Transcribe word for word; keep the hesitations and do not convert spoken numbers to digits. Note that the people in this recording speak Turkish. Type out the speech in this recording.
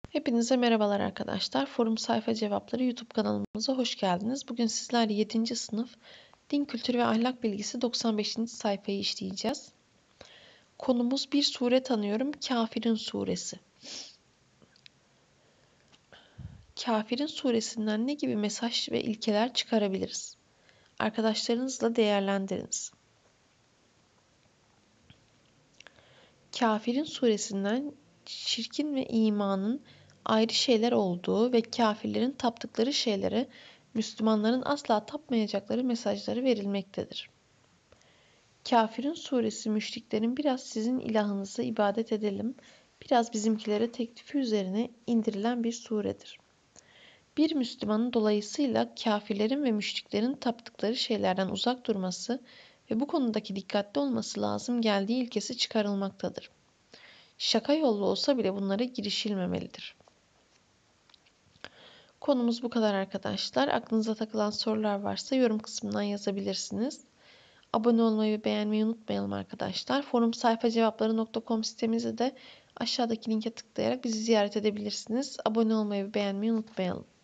Hepinize merhabalar arkadaşlar. Forum Sayfa Cevapları YouTube kanalımıza hoş geldiniz. Bugün sizlerle yedinci sınıf Din Kültürü ve Ahlak Bilgisi doksan beşinci sayfayı işleyeceğiz. Konumuz bir sure tanıyorum. Kafirin suresi. Kafirin suresinden ne gibi mesaj ve ilkeler çıkarabiliriz? Arkadaşlarınızla değerlendiriniz. Kafirin suresinden şirkin ve imanın ayrı şeyler olduğu ve kafirlerin taptıkları şeylere Müslümanların asla tapmayacakları mesajları verilmektedir. Kafirin suresi müşriklerin biraz sizin ilahınıza ibadet edelim, biraz bizimkilere teklifi üzerine indirilen bir suredir. Bir Müslümanın dolayısıyla kafirlerin ve müşriklerin taptıkları şeylerden uzak durması ve bu konudaki dikkatli olması lazım geldiği ilkesi çıkarılmaktadır. Şaka yollu olsa bile bunlara girişilmemelidir. Konumuz bu kadar arkadaşlar. Aklınıza takılan sorular varsa yorum kısmından yazabilirsiniz. Abone olmayı ve beğenmeyi unutmayalım arkadaşlar. Forum sayfa cevapları nokta com sitemizi de aşağıdaki linke tıklayarak bizi ziyaret edebilirsiniz. Abone olmayı ve beğenmeyi unutmayalım.